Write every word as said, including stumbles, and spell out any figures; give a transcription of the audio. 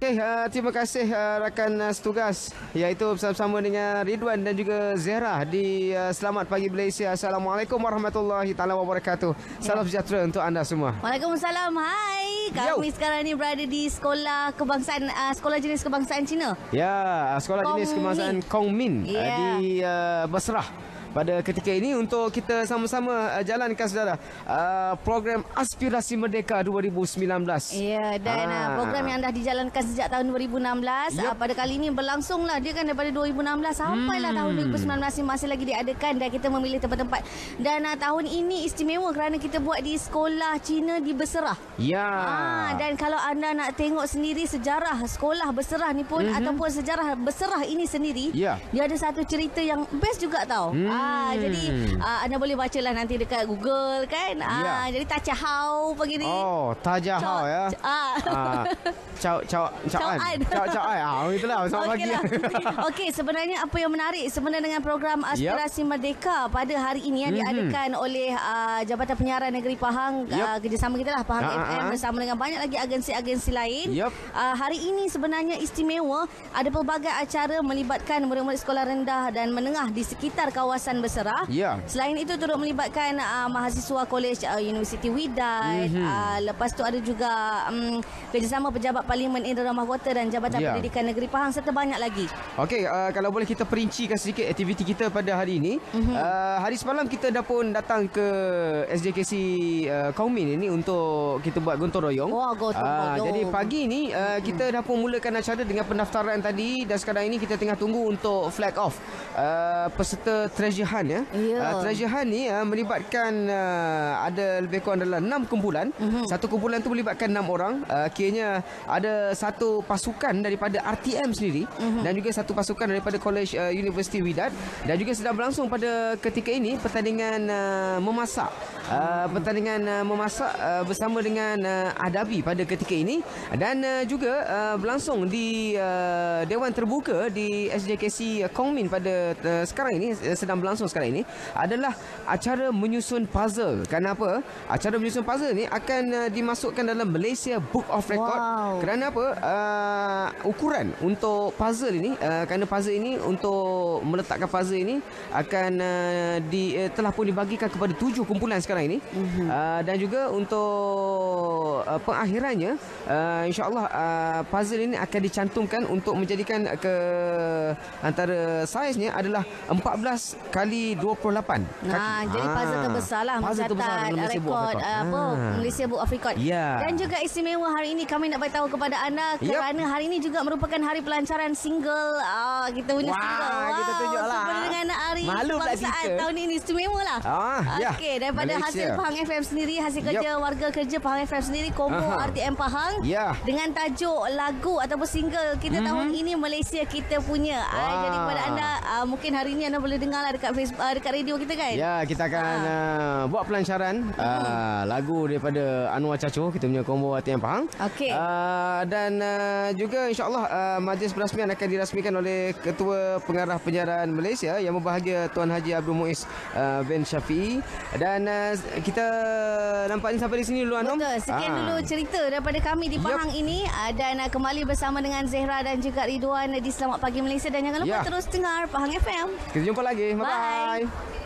Okey, uh, terima kasih uh, rakan uh, setugas, iaitu bersama-sama dengan Ridwan dan juga Zehra di uh, Selamat Pagi Malaysia. Assalamualaikum warahmatullahi taala wabarakatuh. Salam ya. Sejahtera untuk anda semua. Waalaikumsalam. Hai. Kami Yo. sekarang ni berada di sekolah kebangsaan uh, sekolah jenis kebangsaan Cina. Ya, sekolah Kong jenis kebangsaan Kong Min yeah. uh, di uh, Basrah. Pada ketika ini untuk kita sama-sama uh, jalankan saudara uh, program Aspirasi Merdeka dua ribu sembilan belas. Ya, dan ha. uh, program yang dah dijalankan sejak tahun dua ribu enam belas yep. uh, pada kali ini berlangsunglah dia kan daripada dua ribu enam belas sampailah hmm. tahun dua ribu sembilan belas ni masih lagi diadakan dan kita memilih tempat-tempat. Dan uh, tahun ini istimewa kerana kita buat di sekolah Cina di Basrah. Ya. Uh, dan kalau anda nak tengok sendiri sejarah sekolah Basrah ni pun mm-hmm. ataupun sejarah Basrah ini sendiri, yeah. dia ada satu cerita yang best juga tau. Hmm. Ah, jadi ah, anda boleh bacalah nanti dekat Google kan. Ah, ya. Jadi Tajahau pagi ni. Oh, Tajahau ya. Ah. ah. Cau cau cauan. Cau cau ai. Ah, itulah selamat pagi. Okey, sebenarnya apa yang menarik sebenarnya dengan program Aspirasi yep. Merdeka pada hari ini yang mm-hmm. diadakan oleh uh, Jabatan Penyiaran Negeri Pahang, yep. uh, kerjasama kita lah Pahang uh-huh. F M bersama dengan banyak lagi agensi-agensi lain. Yep. Uh, hari ini sebenarnya istimewa, ada pelbagai acara melibatkan murid-murid sekolah rendah dan menengah di sekitar kawasan Basrah. Yeah. Selain itu turut melibatkan uh, mahasiswa kolej uh, Universiti Wydad. Mm-hmm. Uh, lepas tu ada juga um, kerjasama pejabat Parlimen Indra Mahkota dan Jabatan yeah. Pendidikan Negeri Pahang serta banyak lagi. Okey, uh, kalau boleh kita perincikan sedikit aktiviti kita pada hari ini. Mm-hmm. Uh, hari semalam kita dah pun datang ke S J K C uh, Kong Min ini untuk kita buat gotong royong. Oh, gotong royong. Uh, jadi pagi ni uh, kita dah pun mulakan acara dengan pendaftaran tadi dan sekarang ini kita tengah tunggu untuk flag off uh, peserta treasure hunt ya. Yeah. Uh, treasure hunt ni uh, melibatkan uh, ada lebih kurang dalam enam kumpulan. Mm-hmm. Satu kumpulan tu melibatkan enam orang. Uh, kiranya ada satu pasukan daripada R T M sendiri mm-hmm. dan juga satu pasukan daripada Kolej uh, Universiti Wydad, dan juga sedang berlangsung pada ketika ini pertandingan uh, memasak uh, pertandingan uh, memasak uh, bersama dengan uh, Adabi pada ketika ini, dan uh, juga uh, berlangsung di uh, Dewan Terbuka di S J K C Kong Min pada uh, sekarang ini uh, sedang berlangsung sekarang ini adalah acara menyusun puzzle. Kenapa? Acara menyusun puzzle ni akan uh, dimasukkan dalam Malaysia Book of Record. Wow. Kerana apa? Uh, ukuran untuk puzzle ini, uh, kerana puzzle ini untuk meletakkan puzzle ini akan uh, di uh, telah pun dibagikan kepada tujuh kumpulan sekarang ini. Mm-hmm. Uh, dan juga untuk uh, pengakhirannya uh, insya-Allah uh, puzzle ini akan dicantumkan untuk menjadikan ke antara saiznya adalah empat belas kali dua puluh lapan kaki. Nah, jadi puzzle terbesar lah mencatat rekod uh, apa Malaysia Book of Record. Yeah. Dan juga istimewa hari ini kami nak beritahu kepada anda kerana yep. hari ini juga merupakan hari pelancaran single ah, kita punya wow, single. Wow, kita tunjuklah. Sebenarnya dengan hari Malu kebangsaan tahun ini istimewa lah. Ah, Okey, yeah. daripada Malaysia. Hasil Pahang F M sendiri, hasil kerja yep. warga kerja Pahang F M sendiri, combo uh-huh. R T M Pahang yeah. dengan tajuk lagu ataupun single kita mm-hmm. tahun ini Malaysia kita punya. Wow. Ah, jadi kepada anda ah, mungkin hari ini anda boleh dengar lah dekat Facebook, ah, dekat radio kita kan. Ya, yeah, kita akan ah. uh, buat pelancaran uh-huh. uh, lagu daripada Anwar Caco, kita punya combo R T M Pahang. Okey. Uh, dan uh, juga insya-Allah uh, majlis perasmian akan dirasmikan oleh Ketua Pengarah Penyiaran Malaysia yang berbahagia Tuan Haji Abdul Muiz uh, bin Syafiee. Dan uh, kita nampaknya sampai di sini dulu Anom. Betul. Sekian ah. dulu cerita daripada kami di Pahang yep. ini uh, dan uh, kembali bersama dengan Zehra dan juga Ridwan di Selamat Pagi Malaysia, dan jangan lupa yeah. terus dengar Pahang F M. Kita jumpa lagi. Bye bye. Bye.